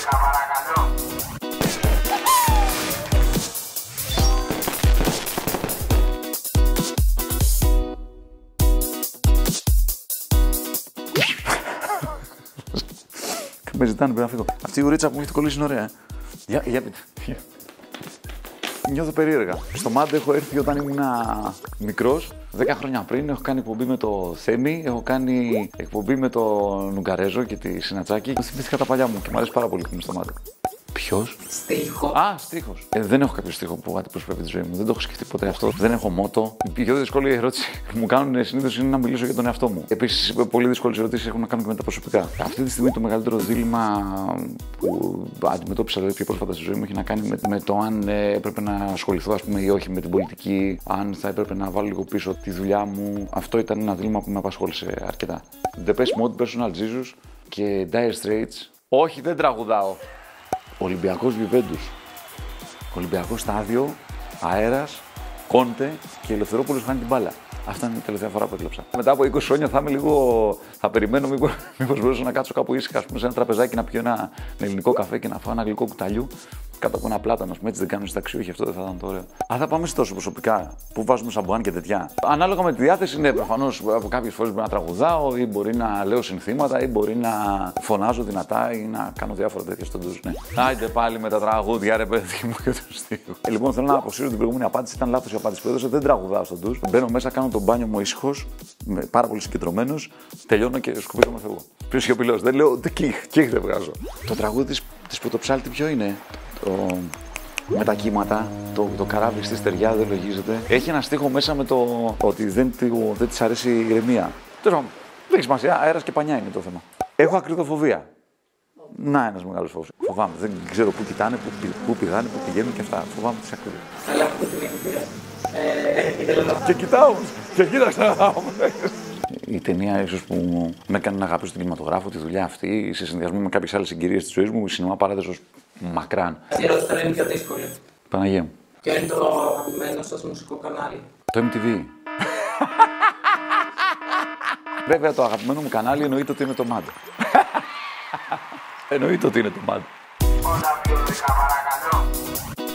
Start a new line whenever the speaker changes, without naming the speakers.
παρακαλώ.
Με ζητάνε πρέπει να φύγω. Αυτή η ουρίτσα που μου έχει κολλήσει είναι ωραία. Για πείτε. Νιώθω περίεργα. Στο MAD έχω έρθει όταν ήμουν μικρός, 10 χρόνια πριν. Έχω κάνει εκπομπή με το Θέμη, έχω κάνει εκπομπή με τον Νουγκαρέζο και τη Συνατσάκη. Θυμήθηκα τα παλιά μου και μου αρέσει πάρα πολύ που είμαι στο MAD. Ποιος?
Στίχο.
Α, στίχος. Δεν έχω κάποιο στίχο που αντιπροσωπεύει τη ζωή μου. Δεν το έχω σκεφτεί ποτέ αυτό. Δεν έχω μότο. Η πιο δύσκολη ερώτηση που μου κάνουν συνήθως είναι να μιλήσω για τον εαυτό μου. Επίσης, πολύ δύσκολες ερωτήσεις έχουν να κάνουν και με τα προσωπικά. Αυτή τη στιγμή το μεγαλύτερο δίλημμα που αντιμετώπισα πιο πρόσφατα στη ζωή μου έχει να κάνει με το αν έπρεπε να ασχοληθώ, ας πούμε, ή όχι με την πολιτική, αν θα έπρεπε να βάλω λίγο πίσω τη δουλειά μου. Αυτό ήταν ένα δίλημμα που με απασχόλησε αρκετά. Depeche Mode, Personal Jesus και Dire Straits. Όχι, δεν τραγουδάω. Ολυμπιακός Γιουβέντους. Ολυμπιακός στάδιο, αέρας, Κόντε και Ελευθερόπουλος χάνει την μπάλα. Αυτά είναι η τελευταία φορά που έκλαψα. Μετά από 20 χρόνια θα είμαι λίγο. Θα περιμένω μήπως μπορούσα να κάτσω κάπου ήσυχα, ας πούμε, σε ένα τραπεζάκι να πιω ένα ελληνικό καφέ και να φάω ένα γλυκό κουταλιού κάτω από ένα πλάτανο. Έτσι δεν κάνουν συνταξιούχοι, όχι αυτό δεν θα ήταν το ωραίο. Αν θα πάμε τόσο προσωπικά, που βάζουμε σαμπουάν και τέτοια. Ανάλογα με τη διάθεση, ναι, προφανώς από κάποιες φορές μπορεί να τραγουδάω ή μπορεί να λέω συνθήματα ή μπορεί να φωνάζω δυνατά ή να κάνω διάφορα τέτοια στον ντουζ. Ναι. Άιντε πάλι με τα τραγούδια, ρε παιδί μου, και το στίχο. Λοιπόν, θέλω να αποσύρω την προηγούμενη απάντηση. Ήταν λάθος η απάντηση που έδωσα. Δεν τραγουδάω στον ντουζ. Μπαίνω μέσα, κάνω τον μπάνιο μου ήσυχος, πάρα πολύ συγκεντρωμένος, τελειώνω και σκουπίζομαι φεύγω. Πιο σιωπηλός. Δεν λέω ούτε κιχ δεν βγάζω. Το τραγούδι της Πρωτοψάλτη ποιο είναι? Με τα κύματα, το καράβι στη στεριά δεν λογίζεται. Έχει ένα στίχο μέσα με το ότι δεν της αρέσει η ηρεμία. Τέλος πάντων, δεν έχει σημασία, αέρας και πανιά είναι το θέμα. Έχω ακριτοφοβία. Να, ένας μεγάλος φόβος. Φοβάμαι, δεν ξέρω πού κοιτάνε, πού πηγάνε, πού πηγαίνουν και αυτά. Φοβάμαι τις ακρίδες.
Αλλά από την εκπομπή.
Και κοιτάω, και κοίταξα. Η ταινία ίσως που με έκανε να αγαπήσω τον κινηματογράφο, τη δουλειά αυτή, σε συνδυασμό με κάποιες άλλες συγκυρίες της ζωής μου, η Σινεμά Παράδεισος μακράν.
Η ερώτηση τώρα είναι πιο δύσκολη.
Παναγία μου.
Ποιο είναι το αγαπημένο σας μουσικό κανάλι?
Το MTV. Βέβαια το αγαπημένο μου κανάλι εννοείται ότι είναι το MAD. Εννοείται ότι είναι το MAD.
Όλα πιο παρακαλώ.